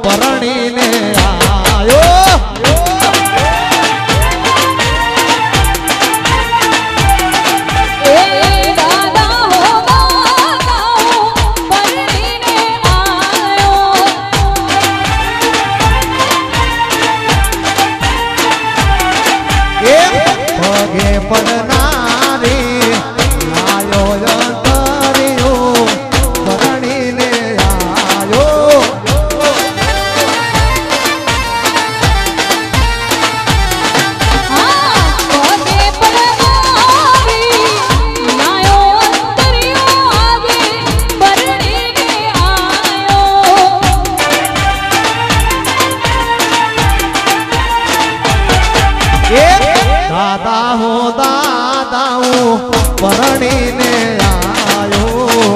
परणी ने आयो पड़नारी आयो अंतरियो परणी ने आयो दादा हो दादा हूँ परणी ने आयो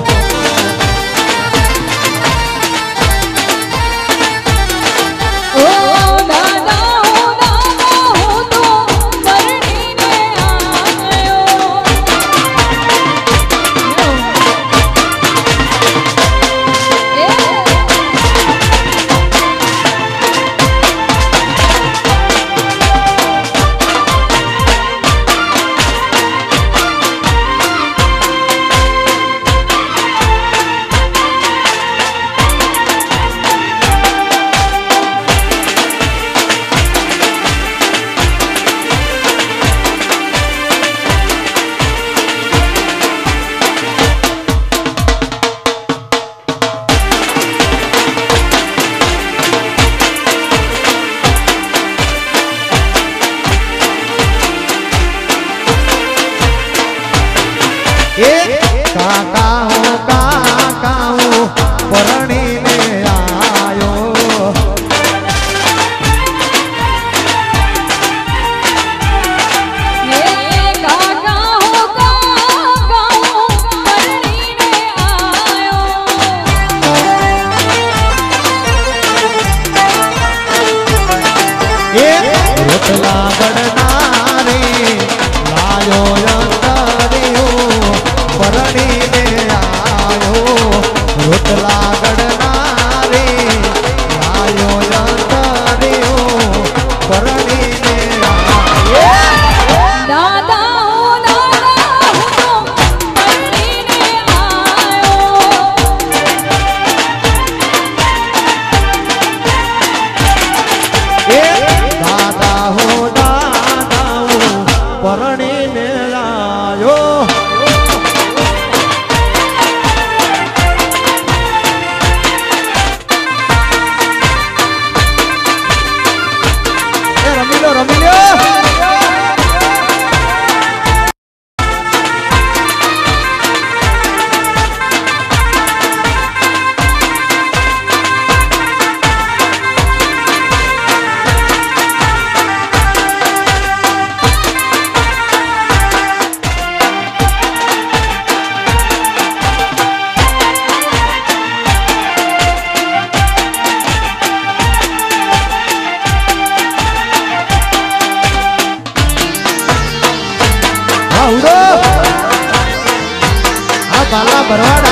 ओ दादा हो तो परणी ने आयो काका हूँ परणी ने आयो काका हो परणी ने आयो रोटला बड़नारी लायो अंतरियो परणी ने आयो रोटला गड़नारी लायो अंतरियो परणी ने आयो दादा हो तो परणी ने आयो दादा हो परणी ने आयो रमिलो बाला बरवाड़ा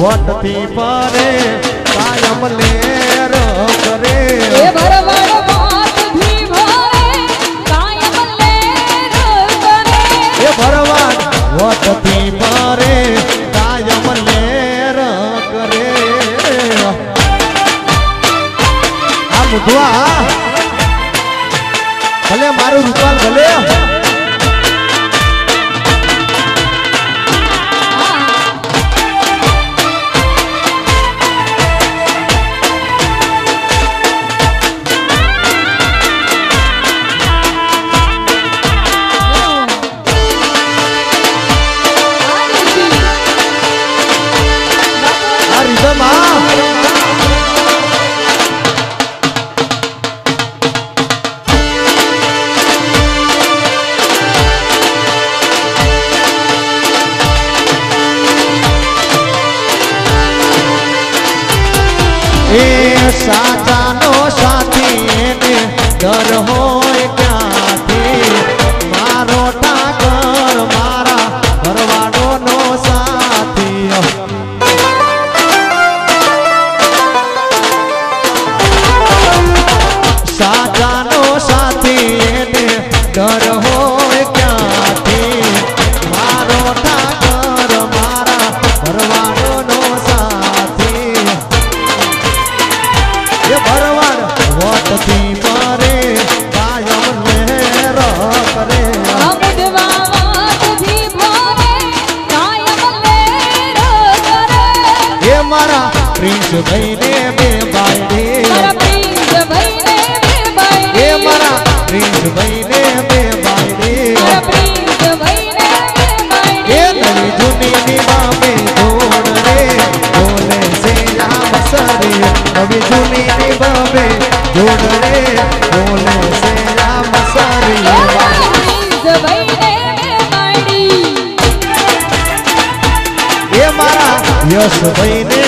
વટથી પરે કાયમ લેર કરે એ ભરવાડ વાતથી ભરે કાયમ લેર કરે એ ભરવાડ વટથી પરે કાયમ લેર કરે આ મુઢવા ભલે મારું રૂપાલ ભલે સાચાનો સાથી એને ડર હોય ક્યાંથી મારો ઠાકર મારા ભરવાડોનો સાથી સાચાનો સાથી એને ડર હોય ક્યાંથી મારો ઠાકર મારા ભરવાડોનો સાથી ભરવાડ વટથી પરે કાયમ લહેર કરે મુઢવા વાતથી ભરે કાયમ લેર કરે એ મારા પ્રિન્સ ભાઈને બે બાયડી મારા પ્રિન્સ ભાઈને બે બાયડી એ મારા પ્રિન્સ ભાઈને બે બાયડી મારા પ્રિન્સ ભાઈને બે બાયડી એ નવી જૂની ની બાબે જોડ રે બોલે છે આમ સરે નવી જૂની ની બાબે જોડ રે બોલે છે આમ સરે મારા પ્રિન્સ ભાઈને બે બાયડી એ મારા યશ ભાઈને